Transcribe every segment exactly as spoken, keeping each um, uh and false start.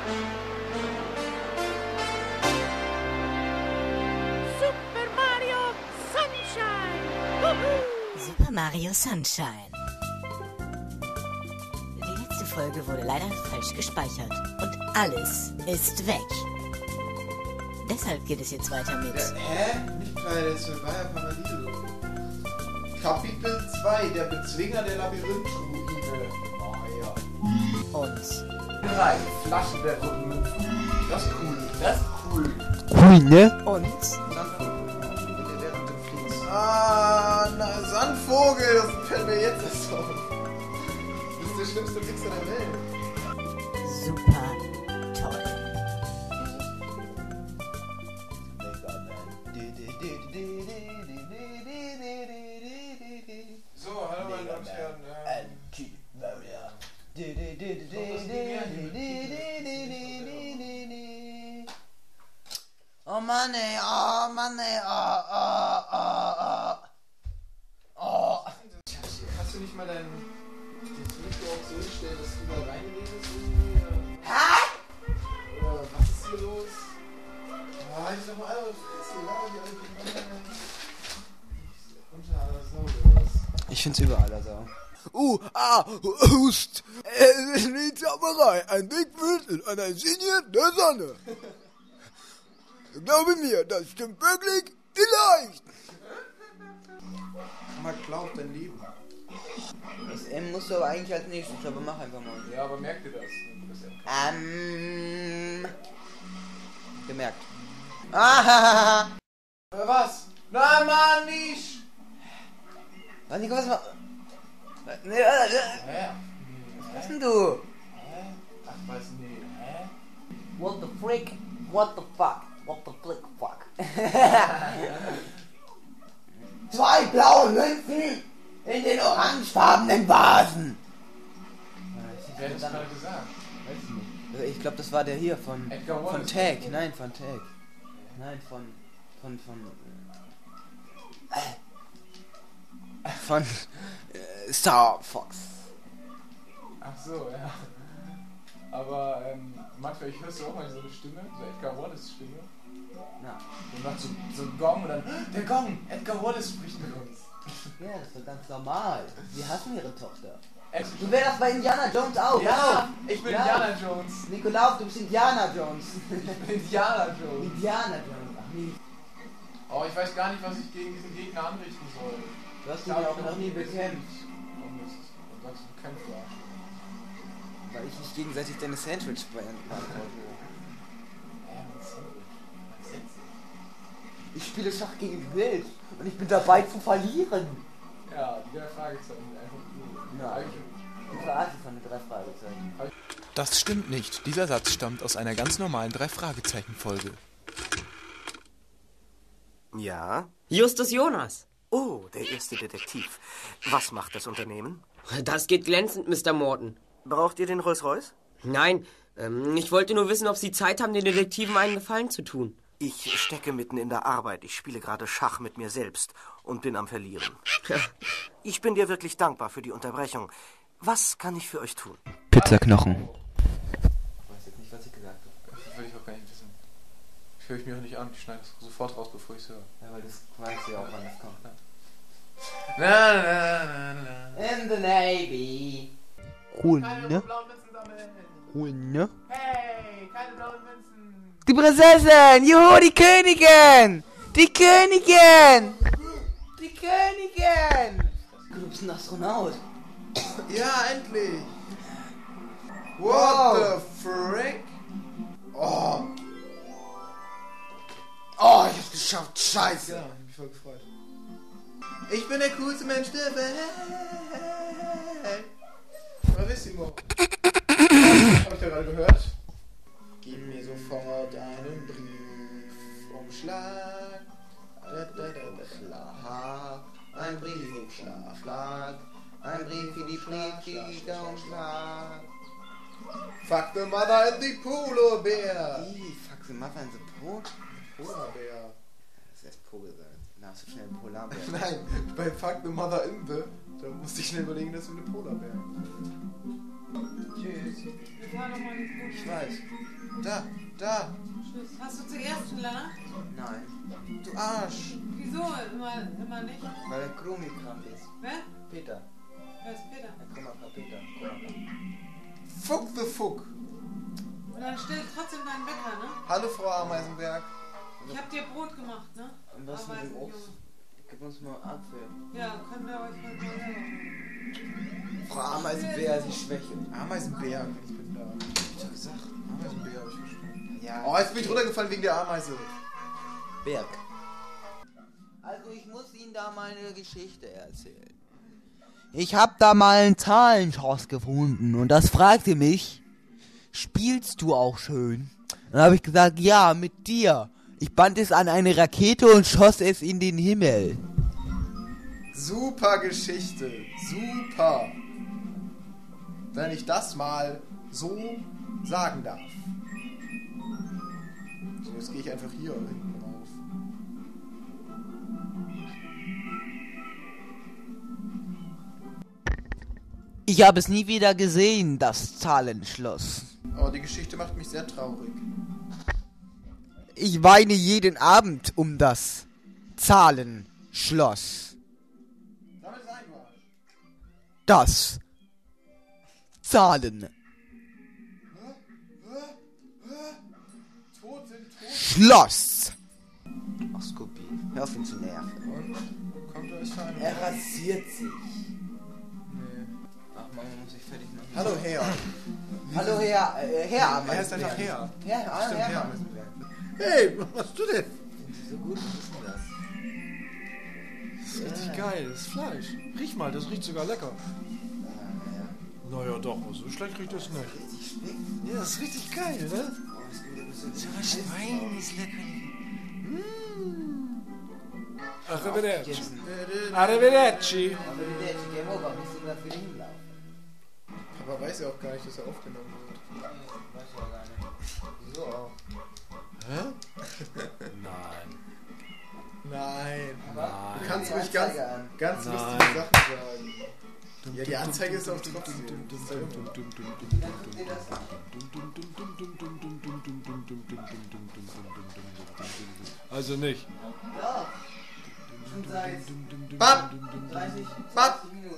Super Mario Sunshine! Woohoo! Super Mario Sunshine. Die letzte Folge wurde leider falsch gespeichert und alles ist weg. Deshalb geht es jetzt weiter mit... Der, hä? Nicht bei der Survivor Paradiso. Kapitel zwei, der Bezwinger der Labyrinth-Ruine. Oh ja. Und... Drei Flaschen der roten Mütze. Das ist cool. Das ist cool. Cool, ne? Und... Sandvogel. Der während dem Fließ. Ah, na, Sandvogel. Das fällt mir jetzt erst auf. Das ist der schlimmste Fixer der Welt. Super toll. So, hallo meine Damen und Herren. Oh Mann ey, oh Mann ey, oh, oh, oh, oh. Oh. Kannst du nicht mal dein Mikro auch so hinstellen, dass du da reinredest irgendwie? Hä? Oder was ist hier los? Ah, ich sag mal, alle Fresse, laber die alle durcheinander. Unter aller Sau oder was? Ich find's überall also. Uh, ah, Hust. Es ist eine Zauberei. Ein Wegwind in einer Linie der Sonne. Glaube mir, das stimmt wirklich vielleicht. Mal glaubt dein Leben. Das M musst du aber eigentlich als nächstes, aber mach einfach mal. Ja, aber merk dir das. das ja Ähm. Gemerkt. Ah! Oder was? Nein, Mann, nicht! Was, Nico, was mach... Nee, äh, Hä? was ist denn du? Hä? Ach, weiß nicht. Hä? What the frick? What the fuck? What the flick fuck? Zwei blaue Münzen in den orangefarbenen Vasen. Wer hat das gerade gesagt? Weiß ich nicht. Ich glaube, das war der hier von Edgar von Wallace. Tag. Nein, von Tag. Nein, von von von äh, von äh, Star Fox. Ach so, ja. Aber ähm, manchmal, ich hörst du auch mal so eine Stimme, so Edgar Wallace Stimme. Na, Und macht so, so einen Gong und dann, der Gong, Edgar Wallace spricht mit uns. ja, das ist doch ganz normal. Sie hassen ihre Tochter. Ed Du wärst das bei Indiana Jones auch. ja, ich bin Ja. Indiana Jones. Nikolaus, du bist Indiana Jones. Ich bin Indiana Jones. Indiana Jones. Ach nee. Oh, ich weiß gar nicht, was ich gegen diesen Gegner anrichten soll. Du hast Ich ihn hab ja auch ihn noch nie bekämpft. Oh Mist. Und sagst du, bekämpft war. Weil ich nicht gegenseitig deine Sandwich beantworte. Ja, man Sandwich. Man setzt sich. Ich spiele Schach gegen die Welt und ich bin dabei zu verlieren. Ja, die drei Fragezeichen, einfach cool. Nein. Die Verarsche von den drei Fragezeichen. Das stimmt nicht. Dieser Satz stammt aus einer ganz normalen Drei-Fragezeichen-Folge. Ja? Justus Jonas. Oh, der erste Detektiv. Was macht das Unternehmen? Das geht glänzend, Mister Morton. Braucht ihr den Rolls-Royce? Nein, ähm, ich wollte nur wissen, ob Sie Zeit haben, den Detektiven einen Gefallen zu tun. Ich stecke mitten in der Arbeit. Ich spiele gerade Schach mit mir selbst und bin am Verlieren. Ich bin dir wirklich dankbar für die Unterbrechung. Was kann ich für euch tun? Pizzaknochen. Ich weiß jetzt nicht, was ich gesagt habe. Das will ich auch gar nicht wissen. Ich höre ich mir auch nicht an. Ich schneide das sofort raus, bevor ich es höre. Ja, weil das weißt du ja auch, wann das kommt. Na, na, na, na. In the Navy. Keine Hunde. blauen Münzen sammeln. Hunde. Hey, keine blauen Münzen. Die Prinzessin! Juhu, die Königin! Die Königin! Die Königin! Du bist ein Astronaut. Ja, endlich. What Wow. the frick? Oh. Oh, ich hab's geschafft. Scheiße. Ja, ich hab mich voll gefreut. Ich bin der coolste Mensch der Welt. Bravissimo. Hab ich da gerade gehört? Gib mir sofort einen Briefumschlag. Schlag. Ein Briefumschlag. Schlag. Ein Brief in die Briefumschlag. Fuck the mother and the Polar Bear. Ih, fuck the mother and the po. Polar Bear. Das ist erst Po gesagt. Na, hast du schnell einen Polarbär. Nein, bei Fuck the Mother in the, da musste ich schnell überlegen, dass wir eine Polarbär. Tschüss. Wir fahren noch mal ins Boot. Ich weiß. Da, da. Tschüss. Hast du zuerst einen Lennart? Nein. Du Arsch. Wieso immer, immer nicht? Weil der Krumi krank ist. Wer? Peter. Wer ist Peter? Der Kummerka Peter. Kummerka. Fuck the fuck. Und dann stell trotzdem deinen Wecker, ne? Hallo, Frau Ameisenberg. Ich hab dir Brot gemacht, ne? Und was mit dem Obst? Gib uns mal Apfel. Ja, können wir euch heute mal selber machen. Frau Ameisenbär, sie Schwäche. Ameisenberg, ich bin da. Hab ich doch gesagt. Ameisenbär hab ich verstanden. Ja. Oh, jetzt bin ich runtergefallen wegen der Ameise. Berg. Also ich muss Ihnen da mal eine Geschichte erzählen. Ich hab da mal einen Zahlenschloss gefunden und das fragte mich, spielst du auch schön? Dann habe ich gesagt, ja, mit dir. Ich band es an eine Rakete und schoss es in den Himmel. Super Geschichte. Super. Wenn ich das mal so sagen darf. So, jetzt gehe ich einfach hier hinten rauf. Ich habe es nie wieder gesehen, das Zahlenschloss. Oh, die Geschichte macht mich sehr traurig. Ich weine jeden Abend um das Zahlenschloss. Damit ist ein Wort. Das Zahlen Tot sind tot. Schloss. Ach, Scooby, hör auf ihn zu nerven. Und? Kommt euch für eine... Er rasiert sich. Nee. Ach, Mama muss ich fertig machen. Hallo, Herr. Hallo, Herr, äh, Herr Er Ameisenberg. heißt einfach Herr. Ja, ja, Stimmt, Herr Herr. Ameisenberg. Hey, was machst du denn? Sind Sie so gut? Was ist denn das? Das ist richtig geil, das ist Fleisch. Riech mal, das riecht sogar lecker. Naja, doch, so schlecht riecht das nicht. Richtig spickt. Ja, das ist richtig geil, ne? Oh, das ist ein bisschen... Aber Schwein ist lecker. Arrivederci. Jason. Arrivederci. Aber der Game Over, müssen wir dafür hinlaufen. Papa weiß ja auch gar nicht, dass er aufgenommen wird. Nee, weiß ich ja gar nicht. Wieso auch? Hä? Nein. Nein. Aber Du kannst die ruhig ganz, Anzeige an. ganz Nein. lustige Sachen sagen. Ja, die Anzeige ist auch trotzdem. Das ist ja immer. Dann guck dir das an. Also nicht. Ja. Schon seit Bab! dreißig, Bab! zwanzig Minuten.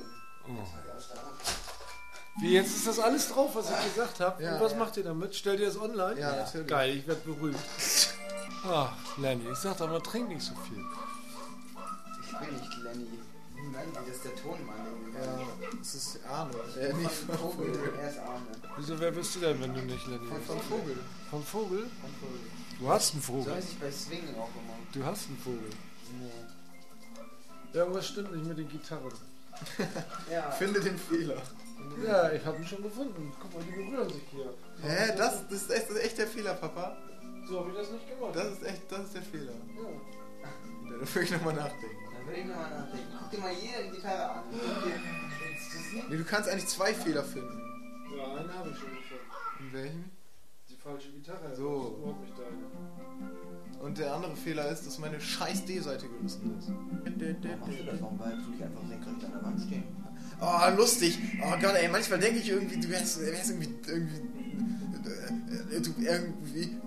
Wie, jetzt ist das alles drauf, was ich gesagt habe? Ja. Und was macht ihr damit? Stellt ihr es online? Ja, natürlich. Geil, ich werde berühmt. Ach, Lenny, ich sag doch mal, trink nicht so viel. Ich bin nicht Lenny. Nein, das ist der Tonmann. Ja, das ist Arne. Äh, nicht von Vogel. Vogel. Er ist Arne. Wieso, wer bist du denn, wenn du nicht Lenny Von, bist? von Vogel. Vom Vogel? Von Vogel. Du hast einen So Vogel. heiße ich bei Swingen auch immer. Du hast einen Vogel. Nee. Irgendwas stimmt nicht mit den Gitarren. Ja. Finde den Fehler. Ja, ich habe ihn schon gefunden. Guck mal, die berühren sich hier. Hä? Das, das, ist echt, das ist echt der Fehler, Papa. So habe ich das nicht gemacht. Das ist echt, das ist der Fehler. Ja. Da würde ich nochmal nachdenken. Da will ich nochmal nachdenken. Guck dir mal jede Gitarre an. Guck dir. Willst du sie? Nee, du kannst eigentlich zwei Fehler finden. Ja, einen habe ich schon gefunden. In welchen? Die falsche Gitarre. So. Das ist überhaupt nicht deine. Und der andere Fehler ist, dass meine scheiß D-Seite gerissen ist. Warum machst du das? Warum bleibst du nicht einfach senkrecht an der Wand stehen? Oh, lustig. Oh Gott, ey, manchmal denke ich irgendwie, du wärst, wärst irgendwie, irgendwie, äh, du irgendwie,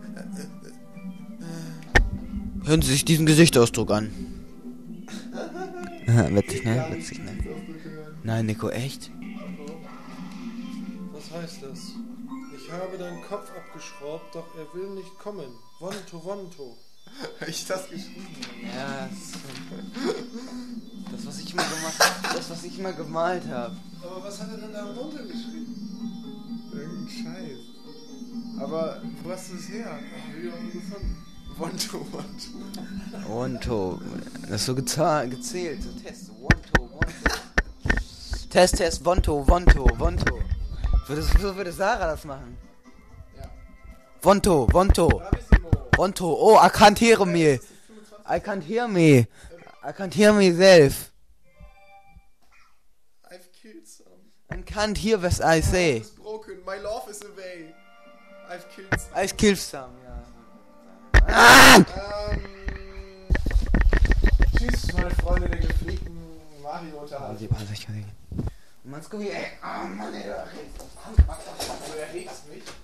Hören Sie sich diesen Gesichtsausdruck an. Witzig, ne? Witzig, ne? Nein, Nico, echt? Was heißt das? Ich habe deinen Kopf abgeschraubt, doch er will nicht kommen. Wonto, wonto. Hab ich das geschrieben? Ja, das, das was ich immer gemacht, das was ich immer gemalt habe. Aber was hat er denn da drunter geschrieben? Irgendein Scheiß. Aber wo hast du es her? Hab ich auch nie gefunden. Wonto, Wonto. Wonto, das ist so geza- gezählt, so Test, Wonto, Wonto. Test, Test, Wonto, Wonto, Wonto. Würde, so würde Sarah das machen. Ja. Wonto, Wonto, Bravissimo. Wonto. Oh, I can't hear me. I can't hear me. I can't hear myself. I've killed some. I can't hear what I say. It's broken. My love is away. I've killed some. I killed some, ja. Ähm, tschüss, meine Freunde der gepflegten Mario-Unterhaltung. Mann, Scooby, ey. Oh Mann, ey, du erregst mich. Du erregst mich?